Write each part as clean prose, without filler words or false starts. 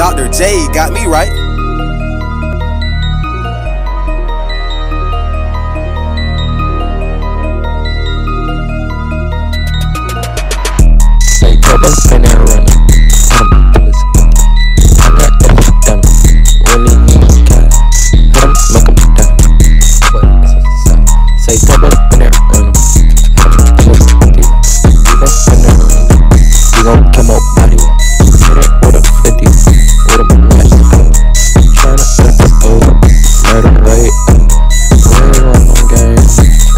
Dr. J got me right. Say trouble in there running. I got that done. Really need cash. Hit 'em, make 'em down. Say trouble in there running. You gon' come up body. Hit it with a 50. With a match. Tryna set this over. Murder rate. Really run on game.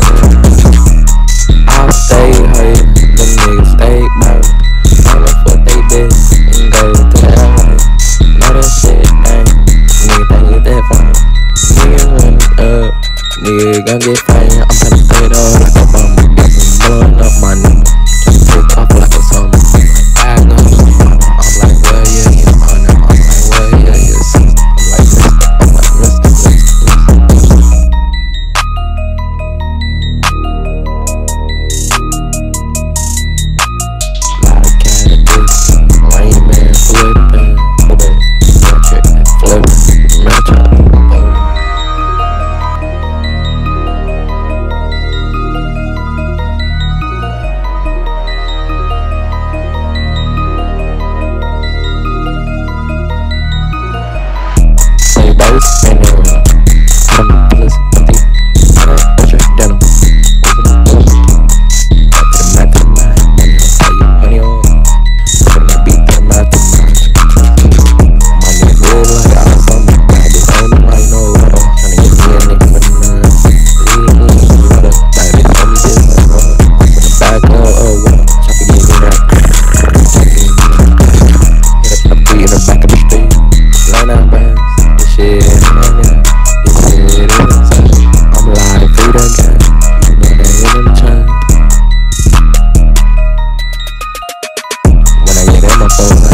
I'll stay high. Them niggas stay mad. I know what they did. And go to the LA. Know that shit dang. Nigga think it's that fine. Nigga running up. Nigga gon' get fired. I'm tryna pay it all like a bum. Blowing up my number. Tryna take off like a summer. I'm like, well, yeah, you know, I'm like, well, yeah, yes. I'm like, Mr. Lot of cannabis, Rain Man flipping, flipping, match up. Say both and then run. I'm plus empty. I got extra denim. Open the back to the mind. Money on fire, money on. Open that beat to the mind to the mind. My niggas live like I was something. I just own them like no water. Tryna get me a nigga with the nine. Leave me water. Like they told me this like water. With the back of water. Tryna get me that. Hit up the beat in the back of the street. Line out bands. Shit, man, this shit is insane. I'm live free the game. You know they in the chain. When I get in my phone,